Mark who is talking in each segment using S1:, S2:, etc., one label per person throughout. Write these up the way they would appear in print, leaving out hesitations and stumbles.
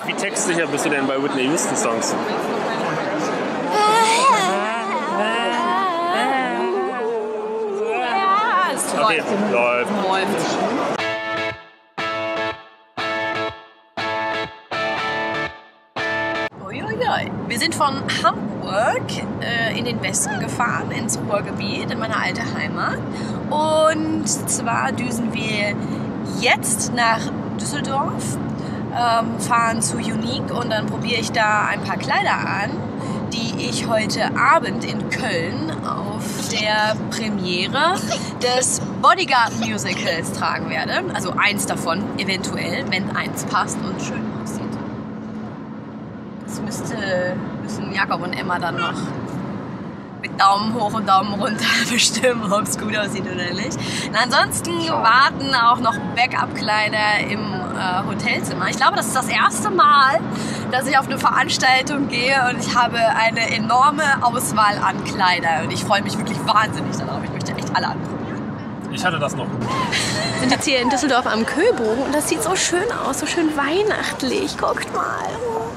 S1: Wie textsicher bist du denn bei Whitney Houston Songs?
S2: Ja, es
S1: Okay, läuft.
S2: Uiuiui. Wir sind von Hamburg in den Westen gefahren, ins Ruhrgebiet, in meine alte Heimat. Und zwar düsen wir jetzt nach Düsseldorf, fahren zu Unique und dann probiere ich da ein paar Kleider an, die ich heute Abend in Köln auf der Premiere des Bodyguard Musicals tragen werde. Also eins davon, eventuell, wenn eins passt und schön aussieht. Das müssen Jakob und Emma dann noch mit Daumen hoch und Daumen runter bestimmen, ob es gut aussieht oder nicht. Und ansonsten warten auch noch Backup-Kleider im Hotelzimmer. Ich glaube, das ist das erste Mal, dass ich auf eine Veranstaltung gehe und ich habe eine enorme Auswahl an Kleidern. Und ich freue mich wirklich wahnsinnig darauf. Ich möchte echt alle anprobieren.
S1: Ich hatte das noch.
S2: Wir sind jetzt hier in Düsseldorf am Köbogen und das sieht so schön aus, so schön weihnachtlich. Guckt mal.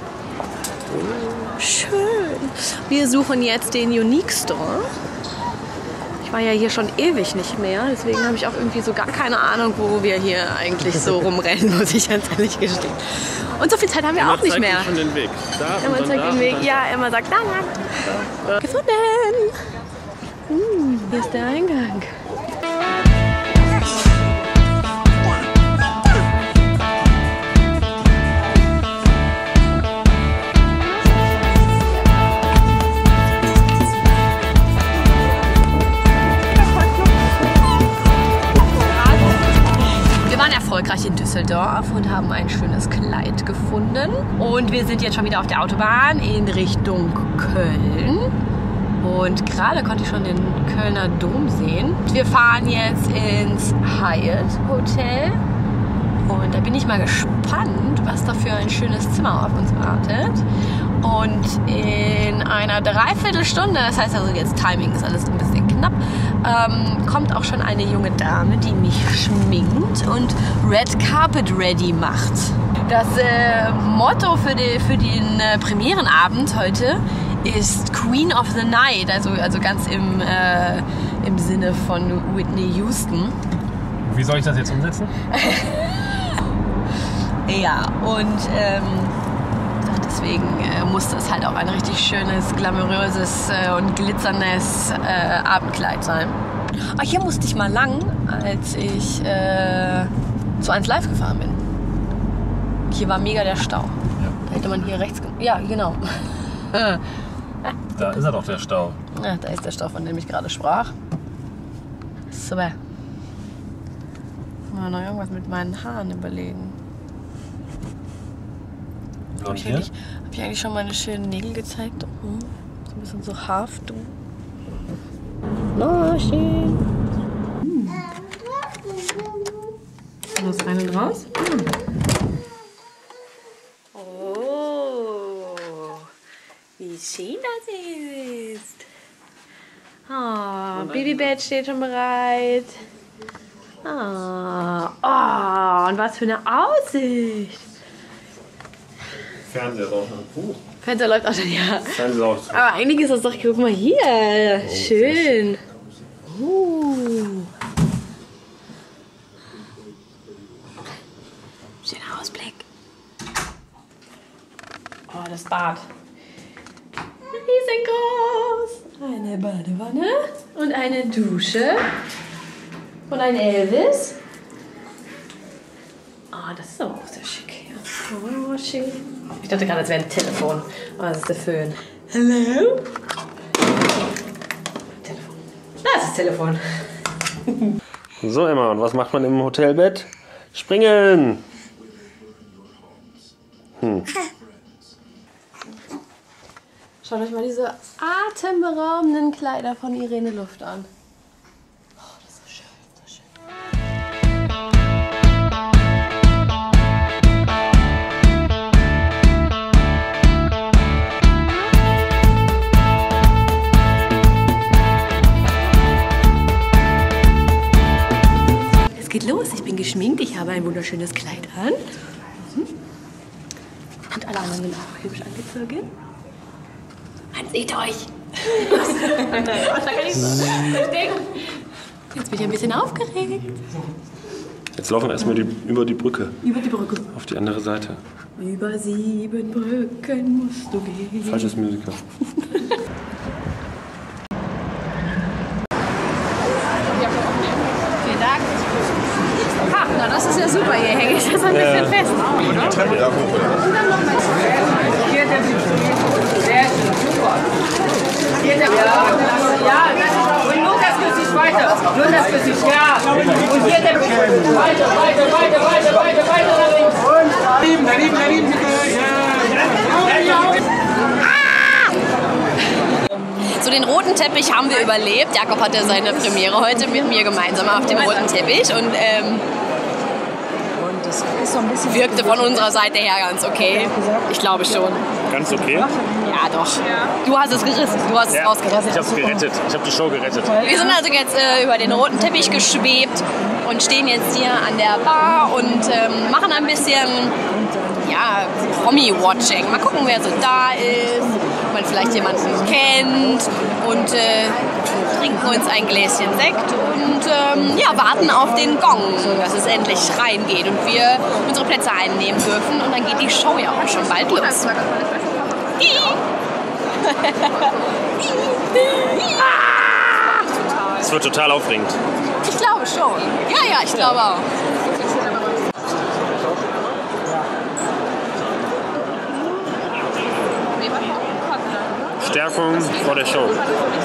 S2: Schön. Wir suchen jetzt den Unique Store. Ich war ja hier schon ewig nicht mehr, deswegen habe ich auch irgendwie so gar keine Ahnung, wo wir hier eigentlich so rumrennen, muss ich ganz ehrlich gestehen. Und so viel Zeit haben wir auch nicht mehr.
S1: Schon den Weg. Da
S2: Emma zeigt den Weg. Ja, Emma sagt, da. Gefunden. Hier ist der Eingang. Erfolgreich in Düsseldorf und haben ein schönes Kleid gefunden. Und wir sind jetzt schon wieder auf der Autobahn in Richtung Köln. Und gerade konnte ich schon den Kölner Dom sehen. Wir fahren jetzt ins Hyatt Hotel. Und da bin ich mal gespannt, was da für ein schönes Zimmer auf uns wartet. Und in einer Dreiviertelstunde, das heißt also jetzt Timing ist alles ein bisschen knapp, kommt auch schon eine junge Dame, die mich schminkt und Red Carpet ready macht. Das Motto für den Premierenabend heute ist Queen of the Night, also ganz im Sinne von Whitney Houston.
S1: Wie soll ich das jetzt umsetzen?
S2: Ja, und deswegen musste es halt auch ein richtig schönes, glamouröses und glitzerndes Abendkleid sein. Aber hier musste ich mal lang, als ich zu 1 Live gefahren bin. Hier war mega der Stau. Ja. Da hätte man hier rechts... Ja, genau.
S1: Da ist er doch, der Stau.
S2: Ja, da ist der Stau, von dem ich gerade sprach. Super. Mal noch irgendwas mit meinen Haaren überlegen. Habe ich eigentlich schon meine schönen Nägel gezeigt? So ein bisschen so Half-Du. Na, schön. Was rein und raus? Oh, wie schön das ist. Oh, Babybett steht schon bereit. Oh, und was für eine Aussicht.
S1: Fernseher drauf.
S2: Fernseher läuft auch schon, ja.
S1: Fernseher läuft.
S2: Aber eigentlich ist das doch, guck mal hier. Schön. Schöner Ausblick. Oh, das Bad. Riesengroß. Eine Badewanne und eine Dusche. Und ein Elvis. Oh, das ist aber auch sehr schick. Oh, schön. Ich dachte gerade, es wäre ein Telefon. Aber das ist der Föhn. Hallo? Telefon. Das ist das Telefon.
S1: So, Emma, und was macht man im Hotelbett? Springen!
S2: Schaut euch mal diese atemberaubenden Kleider von Irene Luft an. Oh, das ist so schön, so schön. Es geht los, ich bin geschminkt, ich habe ein wunderschönes Kleid an. Und alle anderen sind auch hübsch angezogen. Man sieht euch. Jetzt bin ich ein bisschen aufgeregt.
S1: Jetzt laufen wir erstmal über die Brücke.
S2: Über die Brücke.
S1: Auf die andere Seite.
S2: Über 7 Brücken musst du gehen.
S1: Falsches Musical.
S2: Vielen Dank. Ha, na das ist ja super. Hier hänge ich das ein bisschen fest.
S3: Sehr schön, super. Ja, und nur das Gesicht weiter. Nur das Gesicht, ja. Und hier der weiter nach links. Daneben, bitte.
S2: So, den roten Teppich haben wir überlebt. Jakob hatte seine Premiere heute mit mir gemeinsam auf dem roten Teppich und das ist so ein bisschen wirkte von unserer Seite her ganz okay. Ich glaube schon.
S1: Ganz okay?
S2: Ja, doch. Du hast es gerissen. Du hast es rausgerissen.
S1: Ich habe es gerettet. Ich habe die Show gerettet.
S2: Wir sind also jetzt über den roten Teppich geschwebt und stehen jetzt hier an der Bar und machen ein bisschen Promi-Watching. Mal gucken, wer so da ist, ob man vielleicht jemanden kennt und trinken uns ein Gläschen Sekt und warten auf den Gong, dass es endlich reingeht und wir unsere Plätze einnehmen dürfen und dann geht die Show ja auch schon bald los.
S1: Es wird total aufregend.
S2: Ich glaube schon. Ja, ich glaube auch.
S1: Stärkung vor der Show.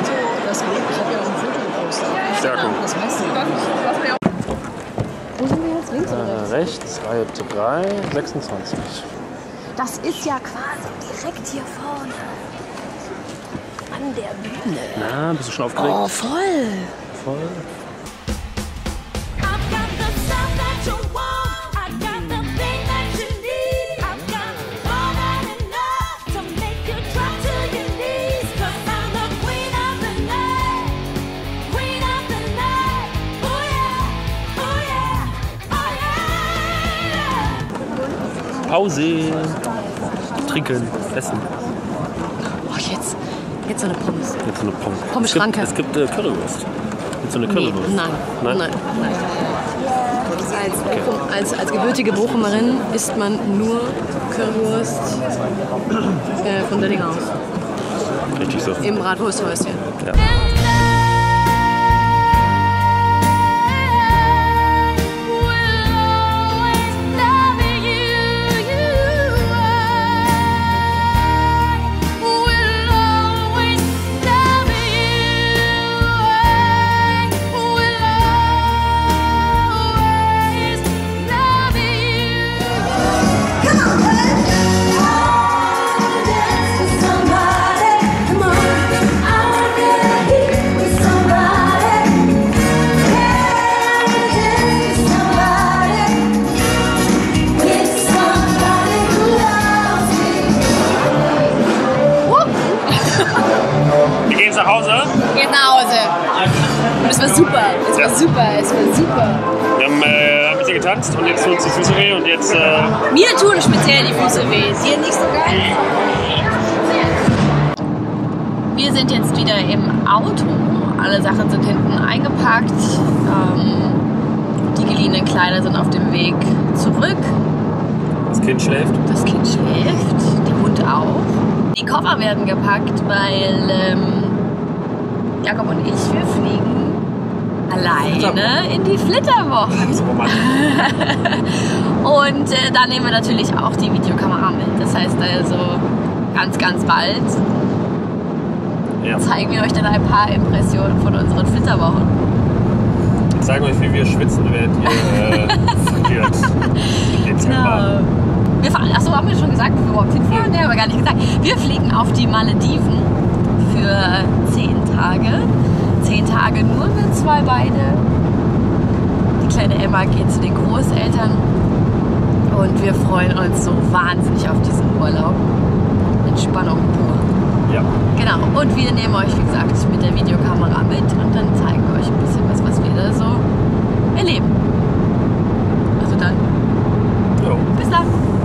S1: Stärkung.
S2: Wo sind wir jetzt? Links oder rechts?
S1: Rechts, Reihe 3, 26.
S2: Das ist ja quasi direkt hier vorne. An der Bühne.
S1: Na, bist du schon aufgeregt?
S2: Oh, voll.
S1: Pause. Trinken, essen.
S2: Oh, jetzt so eine Pommes.
S1: Jetzt so eine Pommes.
S2: Pommes-Schranke.
S1: Es gibt Currywurst. Jetzt so eine Currywurst.
S2: Nein. Als gebürtige Bochumerin isst man nur Currywurst von Döllinghaus.
S1: Richtig so.
S2: Im Bratwursthäuschen.
S1: Ja. Nach Hause?
S2: Geht nach Hause. Und es war super. Es war super.
S1: Wir haben ein bisschen getanzt und jetzt tun uns die Füße weh und jetzt...
S2: Mir tun speziell die Füße weh. Ist hier nicht so geil? Wir sind jetzt wieder im Auto. Alle Sachen sind hinten eingepackt. Die geliehenen Kleider sind auf dem Weg zurück.
S1: Das Kind schläft.
S2: Der Hund auch. Die Koffer werden gepackt, weil Jakob und ich, wir fliegen alleine in die Flitterwoche. Und da nehmen wir natürlich auch die Videokamera mit. Das heißt also ganz, ganz bald zeigen wir euch dann ein paar Impressionen von unseren Flitterwochen.
S1: Wir zeigen euch, wie wir schwitzen, während ihr verliert.
S2: Genau. Wir fahren, achso, haben wir schon gesagt, wo wir überhaupt hinfahren? Ne, haben wir gar nicht gesagt. Wir fliegen auf die Malediven für 10 Tage. 10 Tage nur mit 2 Beine. Die kleine Emma geht zu den Großeltern. Und wir freuen uns so wahnsinnig auf diesen Urlaub. Entspannung pur.
S1: Ja.
S2: Genau. Und wir nehmen euch, wie gesagt, mit der Videokamera mit und dann zeigen wir euch ein bisschen was wir da so erleben. Also dann.
S1: Jo.
S2: Bis dann.